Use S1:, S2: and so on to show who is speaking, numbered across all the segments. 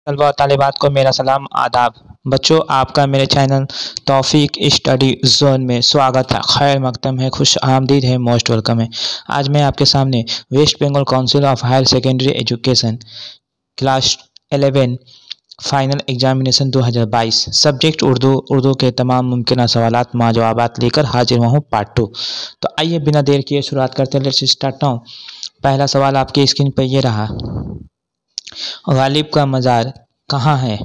S1: तलबा और तालिबात को मेरा सलाम आदाब। बच्चों, आपका मेरे चैनल तौफीक स्टडी जोन में स्वागत है, खैर मकदम है, खुश आमदीद है, मोस्ट वेलकम है। आज मैं आपके सामने west Bengal council of higher secondary education class 11 final examination 2022 subject Urdu के तमाम मुमकिन सवालात माँ जवाबात लेकर हाजिर हुआ हूँ पार्ट 2। तो आइए बिना देर किए शुरुआत करते हैं। Let's start now. पहला सवाल आपकी स्क्रीन पर ये रहा, गालिब का मज़ार कहाँ है?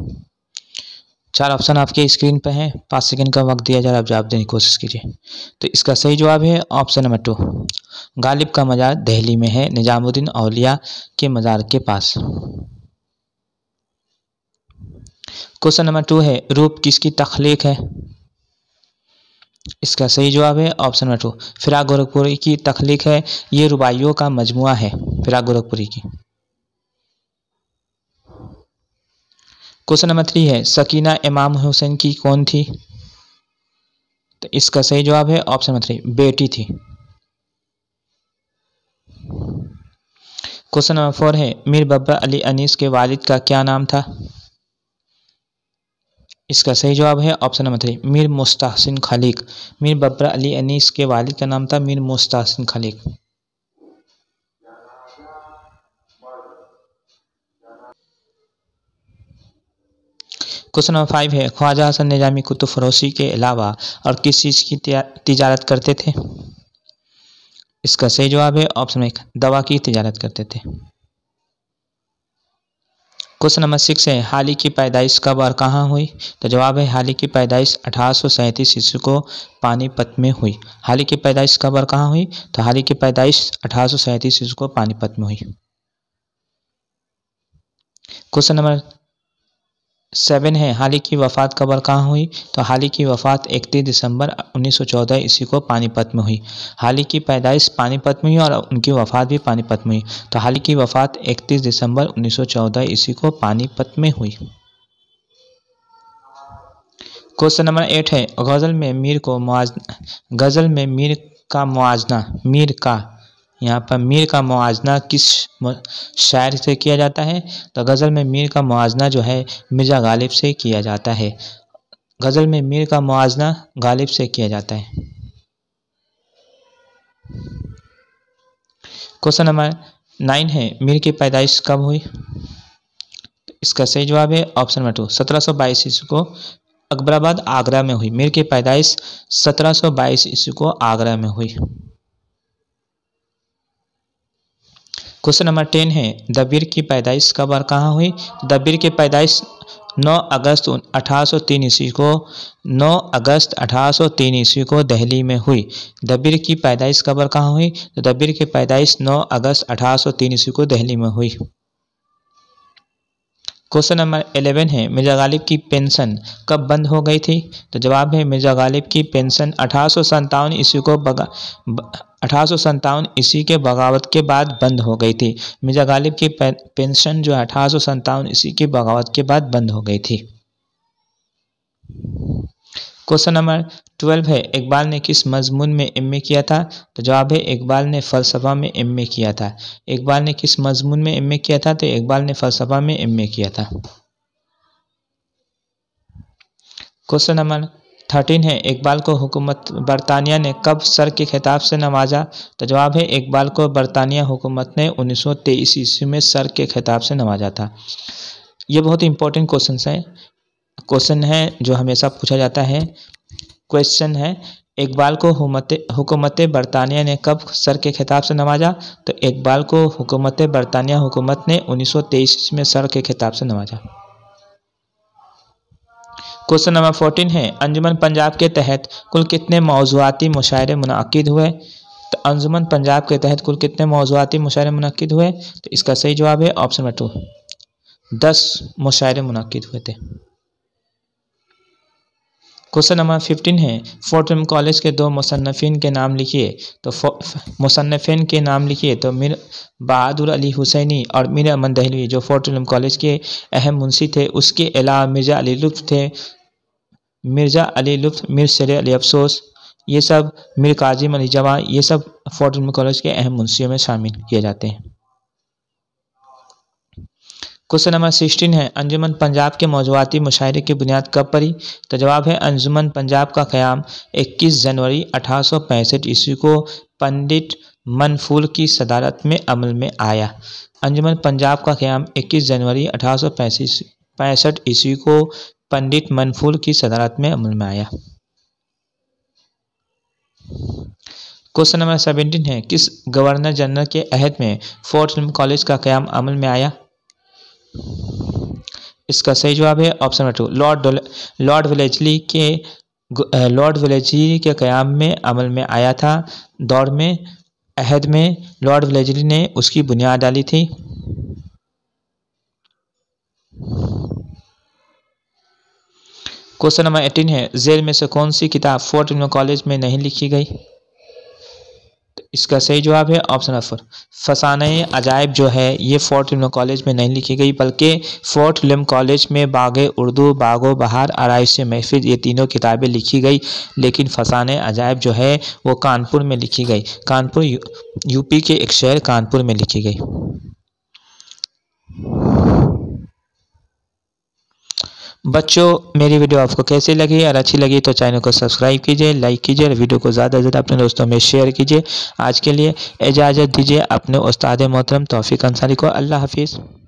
S1: 4 ऑप्शन आपके स्क्रीन पर हैं। 5 सेकंड का वक्त दिया जा रहा है, आप जवाब देने की कोशिश कीजिए। तो इसका सही जवाब है ऑप्शन नंबर 2, गालिब का मज़ार दिल्ली में है, निजामुद्दीन औलिया के मज़ार के पास। क्वेश्चन नंबर 2 है, रूप किसकी तख्लीक है? इसका सही जवाब है ऑप्शन नंबर 2, फिराक गोरखपुरी की तख्लीक है। ये रुबाइयों का मजमुआ है फिराक गोरखपुरी की। क्वेश्चन नंबर 3 है, सकीना इमाम हुसैन की कौन थी? तो इसका सही जवाब है ऑप्शन नंबर 3, बेटी थी। क्वेश्चन नंबर 4 है, मीर बब्बर अली अनीस के वालिद का क्या नाम था? इसका सही जवाब है ऑप्शन नंबर 3, मीर मुस्तहसिन खलीक। मीर बब्बर अली अनीस के वालिद का नाम था मीर मुस्तहसिन खलीक। क्वेश्चन नंबर 5 है, ख्वाजा हसन निजामी कुतुब फरोशी के अलावा और किस चीज़ की तिजारत करते थे? इसका सही जवाब है ऑप्शन 1, दवा की तिजारत करते थे। क्वेश्चन नंबर 6 है, हाली की पैदाइश कब और कहाँ हुई? तो जवाब है हाली की पैदाइश 1837 ईस्वी को पानीपत में हुई। हाली की पैदाइश कब और कहाँ हुई? तो हाली की पैदाइश 1837 ईस्वी को पानीपत में हुई। क्वेश्चन नंबर 7 है, हाली की वफ़ात कब और कहाँ हुई? तो हाली की वफ़ात 31 दिसंबर 1914 ईस्वी को पानीपत में हुई। हाली की पैदाइश पानीपत में हुई और उनकी वफ़ात भी पानीपत में हुई। तो हाली की वफ़ात 31 दिसंबर 1914 ईस्वी को पानीपत में हुई। क्वेश्चन नंबर 8 है, गज़ल में मीर का मुआवजना यहाँ पर मीर का मुआवजना किस शायर से किया जाता है? तो गज़ल में मीर का मुआवजना जो है मिर्ज़ा गालिब से किया जाता है। गज़ल में मीर का मुआवजना गालिब से किया जाता है। क्वेश्चन नंबर 9 है, मीर की पैदाइश कब हुई? तो इसका सही जवाब है ऑप्शन नंबर 2, 1722 ईस्वी को अकबराबाद आगरा में हुई। मीर की पैदाइश 1722 ईस्वी को आगरा में हुई। क्वेश्चन नंबर 10 है, दबीर की पैदाइश कब और कहाँ हुई? दबीर की पैदाइश 9 अगस्त 1803 ईस्वी को दिल्ली में हुई। दबीर की पैदाइश कब और कहाँ हुई? तो दबीर की पैदाइश 9 अगस्त 1803 ईस्वी को दिल्ली में हुई। क्वेश्चन नंबर 11 है, मिर्ज़ा गालिब की पेंशन कब बंद हो गई थी? तो जवाब है मिर्ज़ा गालिब की पेंशन 1857 ईस्वी के बगावत के बाद बंद हो गई थी। मिर्ज़ा गालिब की पेंशन जो 1857 ईस्वी की बगावत के बाद बंद हो गई थी। क्वेश्चन नंबर 12 है, इकबाल ने किस मजमून में एमए किया था? तो जवाब है इकबाल ने फ़लसफ़ा में एमए किया था। इकबाल ने किस मजमून में एमए किया था? तो इकबाल ने फ़लसफ़ा में एमए किया था। क्वेश्चन नंबर 13 है, इकबाल को हुकूमत बरतानिया ने कब सर के खिताब से नवाजा? तो जवाब है इकबाल को बरतानिया हुकूमत ने 1923 ईस्वी में सर के खिताब से नवाजा था। ये बहुत इंपॉर्टेंट क्वेश्चन है जो हमेशा पूछा जाता है। क्वेश्चन है, इकबाल को हुकूमत बरतानिया ने कब सर के खिताब से नवाजा? तो इकबाल को हुकूमत बरतानिया हुकूमत ने 1923 में सर के खिताब से नवाजा। क्वेश्चन नंबर 14 है, अंजुमन पंजाब के तहत कुल कितने मौज़ूआती मुशायरे मुनअक्किद हुए? तो अंजुमन पंजाब के तहत कुल कितने मौज़ूआती मुशायरे मुनअक्किद हुए? तो इसका सही जवाब है ऑप्शन नंबर 2, 10 मुशायरे मुनअक्किद हुए थे। क्वेश्चन नंबर 15 है, फोर्ट विलियम कॉलेज के 2 मुसन्निफ़ीन के नाम लिखिए। तो मुसन्निफ़ीन के नाम लिखिए। तो मीर बहादुर अली हुसैनी और मीर अमन दहलवी जो फोर्ट विलियम कॉलेज के अहम मुंशी थे। उसके अलावा मिर्ज़ा अली लुत्फ़ थे, मीर शेर अली अफसोस, ये सब मीर काजिम अली जवा, ये सब फोर्ट विलियम कॉलेज के अहम मुंशियों में शामिल किए जाते हैं। क्वेश्चन नंबर 16 है, अंजुमन पंजाब के मौजूदाती मुशायरे की बुनियाद कब पड़ी? तो जवाब है अंजुमन पंजाब का क़याम 21 जनवरी 1865 ईस्वी को पंडित मनफूल की सदारत में अमल में आया। अंजुमन पंजाब का क़याम 21 जनवरी 1865 ईस्वी को पंडित मनफूल की सदारत में अमल में आया। क्वेश्चन नंबर 17 है, किस गवर्नर जनरल के अहद में फोर्ट विलियम कॉलेज का क़याम अमल में आया? इसका सही जवाब है ऑप्शन नंबर 2, लॉर्ड वेलेस्ली के क़याम में अमल में आया था। दौर में अहद में लॉर्ड वेलेस्ली ने उसकी बुनियाद डाली थी। क्वेश्चन नंबर 18 है, जेल में से कौन सी किताब फोर्ट विलियम कॉलेज में नहीं लिखी गई? इसका सही जवाब है ऑप्शन नंबर 4, फसाने अजायब जो है ये फोर्ट विलियम कॉलेज में नहीं लिखी गई, बल्कि फोर्ट विलियम कॉलेज में बाग़े उर्दू, बागो बहार, आराइश महफिल ये तीनों किताबें लिखी गई, लेकिन फसाने अजायब जो है वो कानपुर में लिखी गई। कानपुर यूपी के एक शहर कानपुर में लिखी गई। बच्चों, मेरी वीडियो आपको कैसी लगी? और अच्छी लगी तो चैनल को सब्सक्राइब कीजिए, लाइक कीजिए और वीडियो को ज़्यादा से ज़्यादा अपने दोस्तों में शेयर कीजिए। आज के लिए इजाज़त दीजिए अपने उस्ताद मोहतरम तौफीक अंसारी को। अल्लाह हाफिज़।